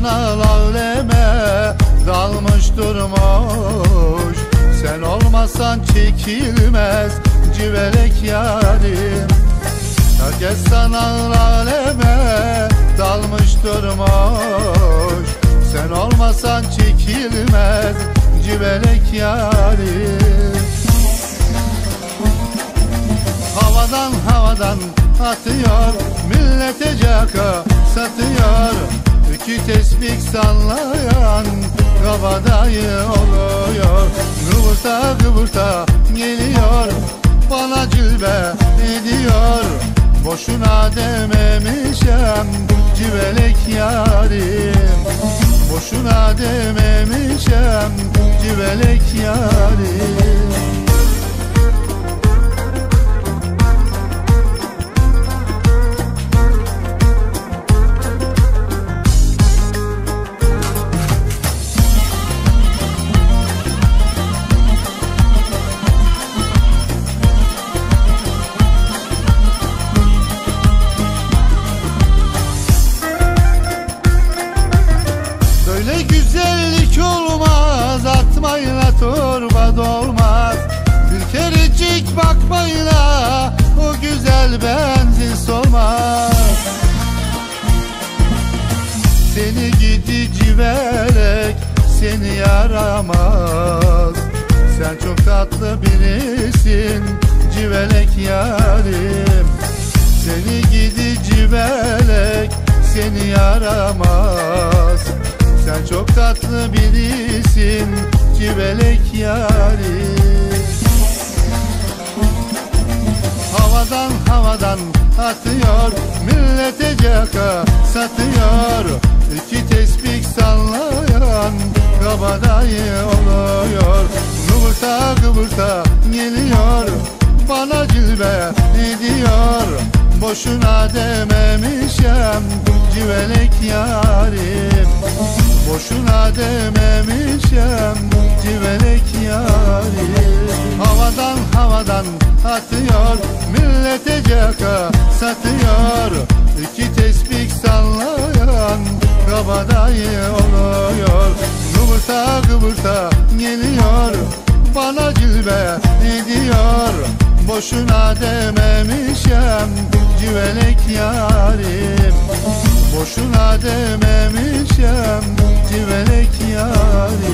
sanal aleme dalmış durmuş. Sen olmasan çekilmez civelek yarim. Herkes sanal aleme dalmış durmuş. Sen olmasan çekilmez civelek yarim. Havadan atıyor, millete caka satıyor. İki tesbih sallayan kabadayı oluyor. Kıvırta kıvırta geliyor, bana cilve ediyor. Boşuna dememişem civelek yarim. Boşuna dememişem civelek yarim. Güzellik olmaz, atmayla torba dolmaz. Bir kerecik bakmayla o güzel benzin solmaz. Seni gidi civelek seni yaramaz. Sen çok tatlı birisin civelek yarim. Seni gidi civelek seni yaramaz. Sen çok tatlı birisin civelek yarim. Havadan atıyor, millete caka satıyor. İki tesbih sallayan kabadayı oluyor. Kıvırta kıvırta geliyor, bana cilve ediyor. Boşuna dememişem civelek yarim. Boşuna dememişem civelek yarim. Havadan atıyor, millete caka satıyor. İki tesbih sallayan kabadayı oluyor. Kıvırta kıvırta geliyor, bana cilve ediyor. Boşuna dememişem civelek yarim. Boşuna dememişem civelek yarim.